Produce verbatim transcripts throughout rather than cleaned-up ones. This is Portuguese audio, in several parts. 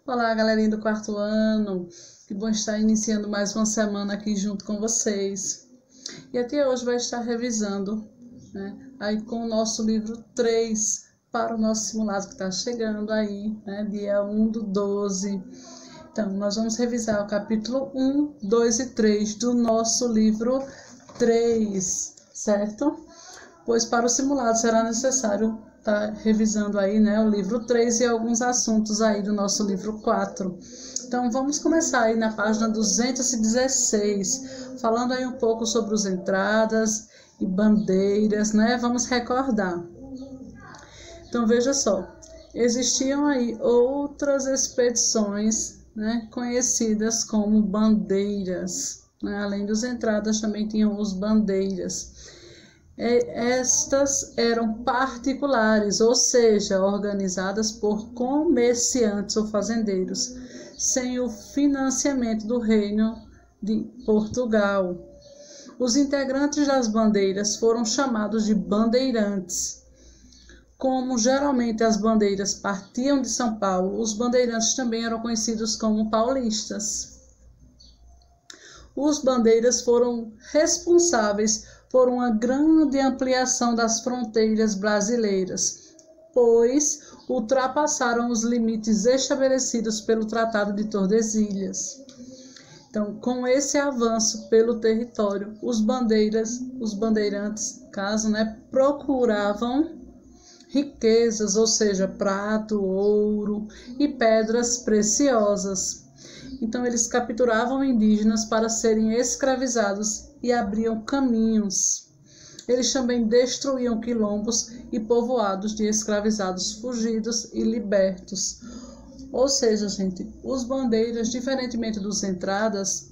Olá, galerinha do quarto ano. Que bom estar iniciando mais uma semana aqui junto com vocês. E até hoje vai estar revisando, né, aí com o nosso livro três para o nosso simulado que está chegando aí, né, dia um do doze. Então, nós vamos revisar o capítulo um, dois e três do nosso livro três, certo? Pois para o simulado será necessário estar revisando aí, né, o livro três e alguns assuntos aí do nosso livro quatro. Então, vamos começar aí na página duzentos e dezesseis, falando aí um pouco sobre as entradas e bandeiras, né? Vamos recordar. Então, veja só, existiam aí outras expedições, né, conhecidas como bandeiras, né? Além das entradas, também tinham os bandeiras. Estas eram particulares, ou seja, organizadas por comerciantes ou fazendeiros, sem o financiamento do Reino de Portugal. Os integrantes das bandeiras foram chamados de bandeirantes. Como geralmente as bandeiras partiam de São Paulo, os bandeirantes também eram conhecidos como paulistas. Os bandeiras foram responsáveis por uma grande ampliação das fronteiras brasileiras, pois ultrapassaram os limites estabelecidos pelo Tratado de Tordesilhas. Então, com esse avanço pelo território, os bandeiras, os bandeirantes, caso, né, procuravam riquezas, ou seja, prato, ouro e pedras preciosas. Então, eles capturavam indígenas para serem escravizados e abriam caminhos. Eles também destruíam quilombos e povoados de escravizados fugidos e libertos. Ou seja, gente, os bandeiras, diferentemente dos entradas,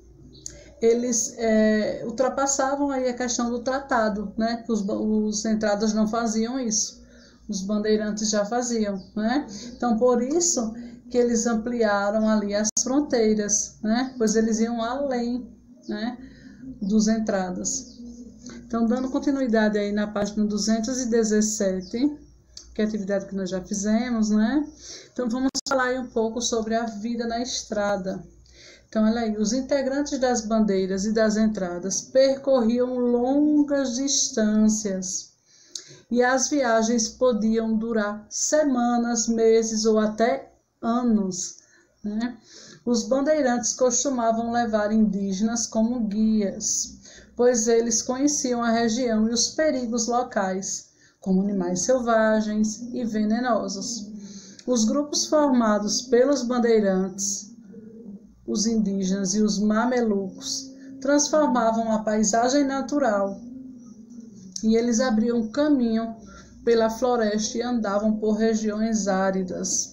eles é, ultrapassavam aí a questão do tratado, né? Os, os entradas não faziam isso, os bandeirantes já faziam, né? Então, por isso que eles ampliaram ali as fronteiras, né? Pois eles iam além, né, dos entradas. Então, dando continuidade aí na página duzentos e dezessete, que é a atividade que nós já fizemos, né? Então, vamos falar aí um pouco sobre a vida na estrada. Então, olha aí, os integrantes das bandeiras e das entradas percorriam longas distâncias e as viagens podiam durar semanas, meses ou até anos, né? Os bandeirantes costumavam levar indígenas como guias, pois eles conheciam a região e os perigos locais, como animais selvagens e venenosos. Os grupos formados pelos bandeirantes, os indígenas e os mamelucos transformavam a paisagem natural e eles abriam caminho pela floresta e andavam por regiões áridas.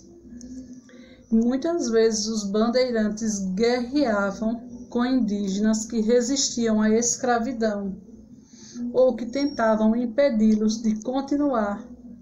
Muitas vezes os bandeirantes guerreavam com indígenas que resistiam à escravidão ou que tentavam impedi-los de continuar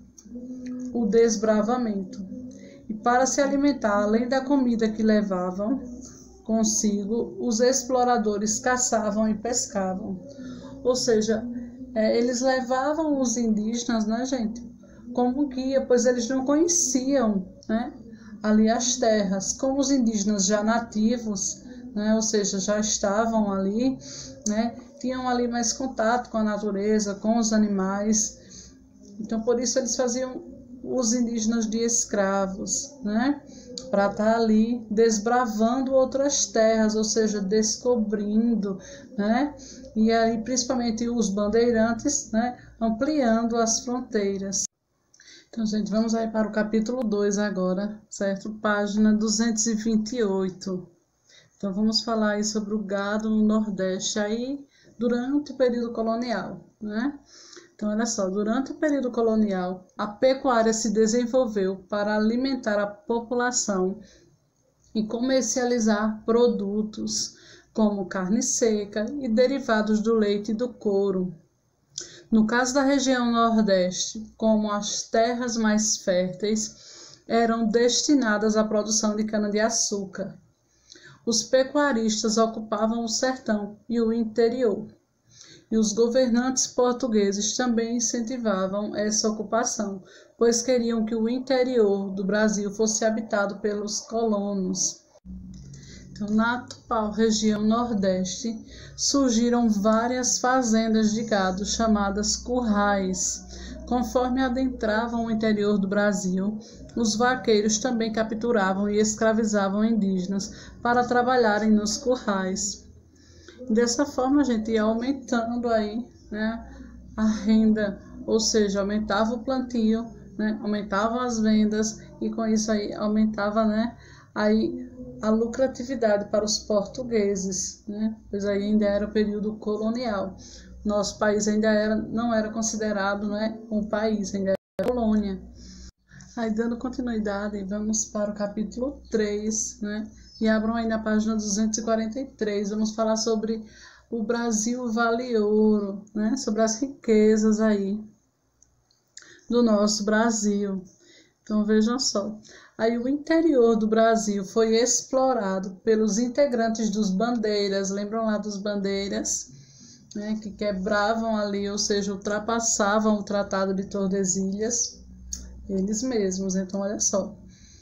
o desbravamento. E para se alimentar, além da comida que levavam consigo, os exploradores caçavam e pescavam. Ou seja, é, eles levavam os indígenas, né, gente, como guia, pois eles não conheciam, né, ali as terras. Como os indígenas já nativos, né, ou seja, já estavam ali, né, tinham ali mais contato com a natureza, com os animais. Então, por isso eles faziam os indígenas de escravos, né, para estar ali desbravando outras terras, ou seja, descobrindo, né, e aí principalmente os bandeirantes, né, ampliando as fronteiras. Então, gente, vamos aí para o capítulo dois agora, certo? Página duzentos e vinte e oito. Então, vamos falar aí sobre o gado no Nordeste aí durante o período colonial, né? Então, olha só, durante o período colonial, a pecuária se desenvolveu para alimentar a população e comercializar produtos como carne seca e derivados do leite e do couro. No caso da região Nordeste, como as terras mais férteis eram destinadas à produção de cana-de-açúcar, os pecuaristas ocupavam o sertão e o interior. E os governantes portugueses também incentivavam essa ocupação, pois queriam que o interior do Brasil fosse habitado pelos colonos. Então, na atual região Nordeste, surgiram várias fazendas de gado chamadas currais. Conforme adentravam o interior do Brasil, os vaqueiros também capturavam e escravizavam indígenas para trabalharem nos currais. Dessa forma, a gente ia aumentando aí, né, a renda, ou seja, aumentava o plantio, né, aumentavam as vendas e com isso aí aumentava, né, aí a lucratividade para os portugueses, né, pois aí ainda era o período colonial. Nosso país ainda era, não era considerado, né, um país, ainda era colônia. Aí, dando continuidade, vamos para o capítulo três, né, e abram aí na página duzentos e quarenta e três, vamos falar sobre o Brasil Vale Ouro, né, sobre as riquezas aí do nosso Brasil. Então, vejam só, aí o interior do Brasil foi explorado pelos integrantes dos bandeiras, lembram lá dos bandeiras? Né, que quebravam ali, ou seja, ultrapassavam o Tratado de Tordesilhas, eles mesmos. Então, olha só,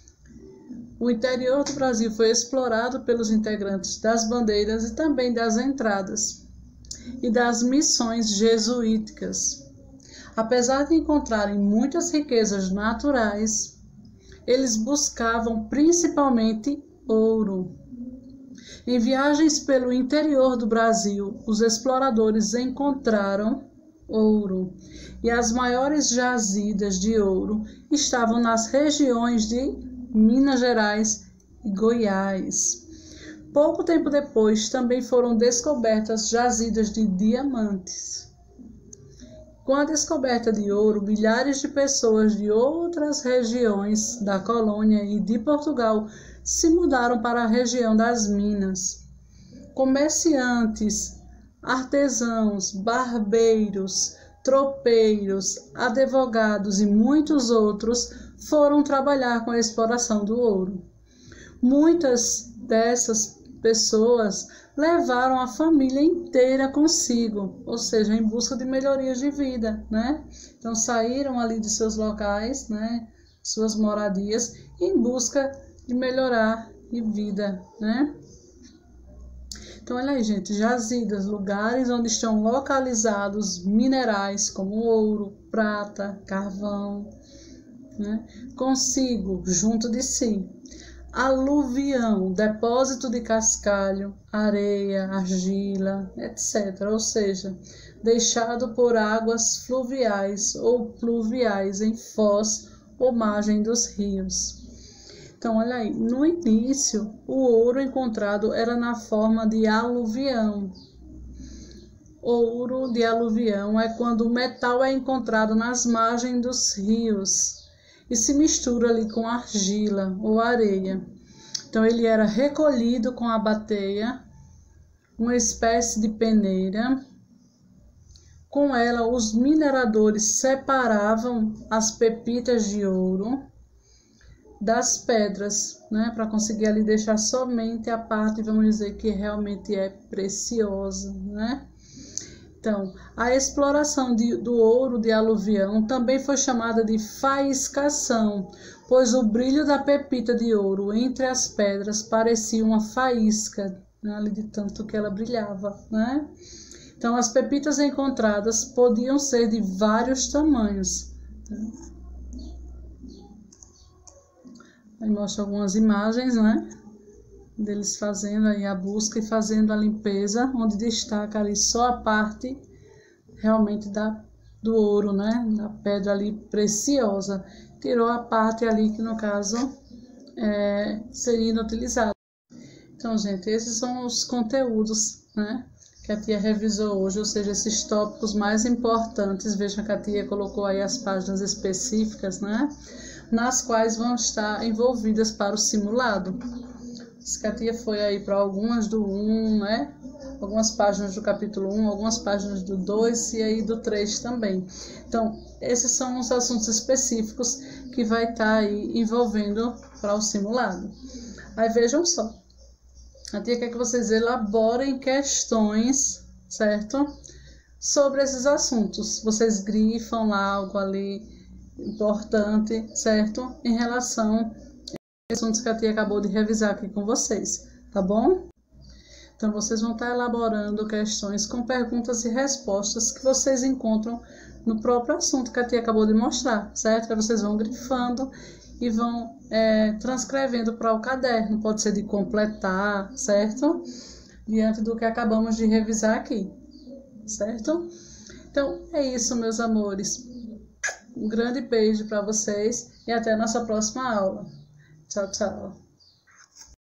o interior do Brasil foi explorado pelos integrantes das bandeiras e também das entradas e das missões jesuíticas. Apesar de encontrarem muitas riquezas naturais, eles buscavam principalmente ouro. Em viagens pelo interior do Brasil, os exploradores encontraram ouro, e as maiores jazidas de ouro estavam nas regiões de Minas Gerais e Goiás. Pouco tempo depois, também foram descobertas jazidas de diamantes. Com a descoberta de ouro, milhares de pessoas de outras regiões da colônia e de Portugal se mudaram para a região das Minas. Comerciantes, artesãos, barbeiros, tropeiros, advogados e muitos outros foram trabalhar com a exploração do ouro. Muitas dessas pessoas levaram a família inteira consigo, ou seja, em busca de melhorias de vida, né? Então saíram ali de seus locais, né, suas moradias, em busca de melhorar de vida, né? Então, olha aí, gente, jazidas, lugares onde estão localizados minerais como ouro, prata, carvão, né? Consigo, junto de si, aluvião, depósito de cascalho, areia, argila, etcétera. Ou seja, deixado por águas fluviais ou pluviais em foz ou margem dos rios. Então, olha aí, no início, o ouro encontrado era na forma de aluvião. Ouro de aluvião é quando o metal é encontrado nas margens dos rios e se mistura ali com argila ou areia. Então, ele era recolhido com a bateia, uma espécie de peneira. Com ela, os mineradores separavam as pepitas de ouro das pedras, né, para conseguir ali deixar somente a parte, vamos dizer, que realmente é preciosa, né? Então, a exploração de, do ouro de aluvião também foi chamada de faiscação, pois o brilho da pepita de ouro entre as pedras parecia uma faísca, né, ali de tanto que ela brilhava, né? Então, as pepitas encontradas podiam ser de vários tamanhos, né? Aí mostra algumas imagens, né, deles fazendo aí a busca e fazendo a limpeza, onde destaca ali só a parte realmente da, do ouro, né, da pedra ali preciosa. Tirou a parte ali que, no caso, é, seria inutilizada. Então, gente, esses são os conteúdos, né, que a tia revisou hoje, ou seja, esses tópicos mais importantes. Veja que a tia colocou aí as páginas específicas, né, nas quais vão estar envolvidas para o simulado. A tia foi aí para algumas do um, né? Algumas páginas do capítulo um, algumas páginas do dois e aí do três também. Então, esses são os assuntos específicos que vai estar aí envolvendo para o simulado. Aí vejam só. A tia quer que vocês elaborem questões, certo? sobre esses assuntos. Vocês grifam lá algo ali importante, certo? Em relação aos assuntos que a tia acabou de revisar aqui com vocês, tá bom? Então, vocês vão estar elaborando questões com perguntas e respostas que vocês encontram no próprio assunto que a tia acabou de mostrar, certo? Aí vocês vão grifando e vão é, transcrevendo para o caderno. Pode ser de completar, certo? Diante do que acabamos de revisar aqui, certo? Então, é isso, meus amores. Um grande beijo para vocês e até a nossa próxima aula. Tchau, tchau.